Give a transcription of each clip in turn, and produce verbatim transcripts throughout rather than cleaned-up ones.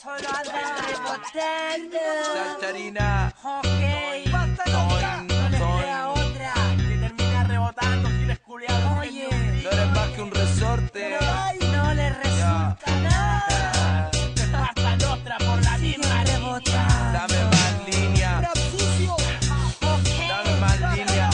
solo anda rebotando. Saltarina. Ok. Basta loca. No le queda otra. Que termina rebotando, giles culiados. Oye. No eres más que un resorte. No le resulta nada. Basta nostra por la Sigue misma rebotando. Dame más línea. Rap sucio. Dame más línea.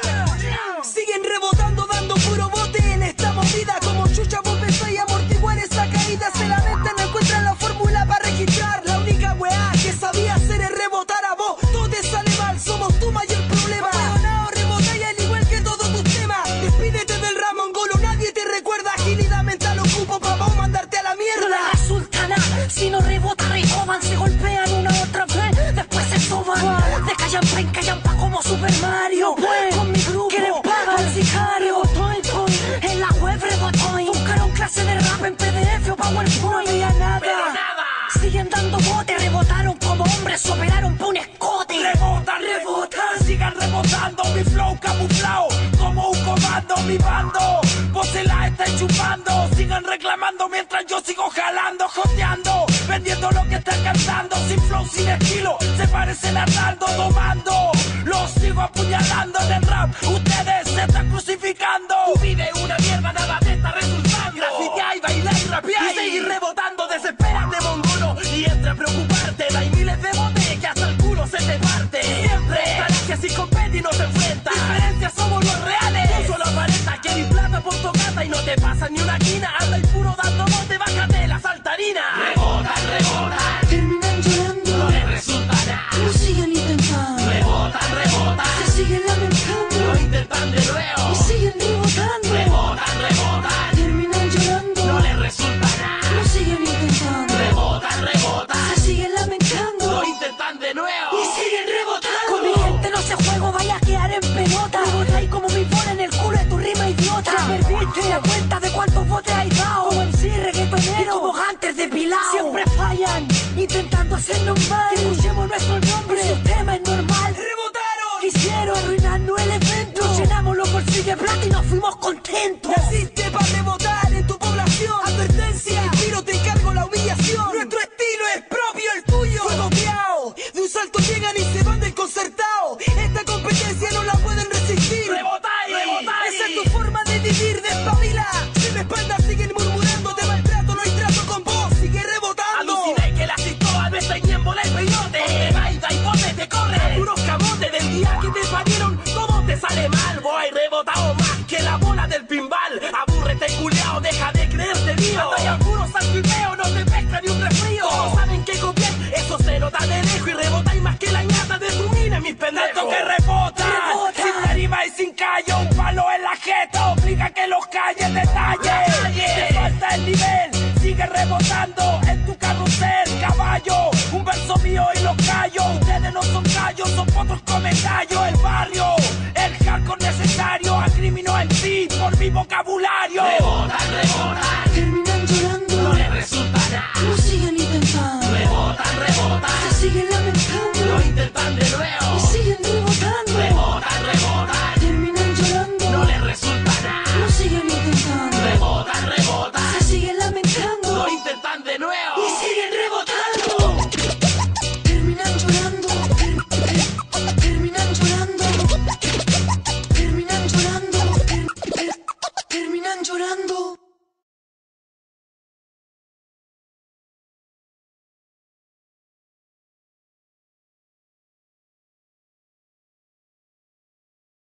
Siguen rebotando, dando puro bote en esta movida. Como chucha vos pensás amortiguar esa caída. Se la mente no encuentran la fórmula para registrar. La única weá que sabía hacer es rebotar a vos. Todo te sale mal, somos tu mayor problema. Huevonao, rebotáis al igual que todos tus temas. Despídete del Ramón Golo, nadie te recuerda. Agilidad mental ocupo pa' vos mandarte a la No mierda. le resulta nada. Si no rebota, retoman, se golpean una otra vez. Después se toman. De callampa en callampa como Super Mario. Con mi grupo, que le paga al sicario. Rebotó, en la web rebotó. Buscaron clase de rap en P D F o PowerPoint. No había nada. Pero nada. Siguen dando bote, rebotaron como hombres, operaron pa' un escote. Rebotan, rebotan, sigan rebotando. Mi flow camuflado, como un comando, mi bando. Vos se la estáis chupando. Sigan reclamando mientras yo sigo jalando, joteando, vendiendo lo que están cantando. Sin flow, sin estilo, se parecen a Arnaldo domando. Los sigo apuñalando en el rap, ustedes se están crucificando. Tu vida es una mierda, nada te está resultando. Grafitear y bailar y rapear y seguir rebotando. Desespérate, mongolo, y entre a preocuparte. Hay miles de botes que hasta el culo se te parte. Siempre estarás que si compete y no se enfrenta. Diferencias somos los reales. Tú solo aparentas que eres plata por tocata y no te pasa ni una quina. Anda y puro dando bote, bájate la saltarina. Rebotan, rebotan, Terminan llorando, no les resulta nada. lo siguen intentando. Rebotan, rebotan, Se siguen lamentando lo intentan de nuevo. y siguen rebotando. Rebotan, rebotan, Terminan llorando, no les resulta nada. lo siguen intentando. Rebotan, rebotan, Se siguen lamentando lo intentan de nuevo. y siguen rebotando. Con mi gente no se juego, vaya a quedar en pelota. Rebotáis como mi bola en el culo de tu rima idiota. Ya perdiste la cuenta de cuántos botes hay dado. Como M C reggaetonero y como Hunter depilado. Siempre fallan, intentando hacernos mal. Que escuchemos nuestro nombre, el sistema es normal. Rebotaron. Quisieron arruinarnos el evento. Nos llenamos los bolsillos de plata y nos fuimos contentos. Naciste para rebotar en tu población. Advertencia, tiro te encargo la humillación. Nuestro estilo es propio, el tuyo fue copiado. De un salto llegan y se van desconcertados. Esta competencia no la pueden resistir. Rebotáis, rebotáis. Esa es tu forma de vivir, despabila. Si me espalda siguen murmurando, te maltrato, no hay trato con vos. Sigue rebotando. Aluciné que la cistoa no está en embola el peyote. Te baila y bote te corre. Puros camotes del día que te parieron, todo te sale mal. Voy rebotado más que la bola del pinball. Abúrrete, culiao, deja de creerte mío. Ando y al puro salto y veo, no te pesca ni un resfrío. Todos saben que copiar, eso se nota de lejos. Y rebotáis más que la ñata de tu mina, mis pendejos. Tanto que rebota, Rebota. sin tarima y sin callo. Un palo en la jeta, obliga que los calles detalle. Te falta el nivel, sigue rebotando en tu carrusel, caballo. Un verso mío y los callo. Ustedes no son gallos, son potros come gallo. El barrio, el hardcore necesario. Acrimino en sí por mi vocabulario. Rebotan, rebotan,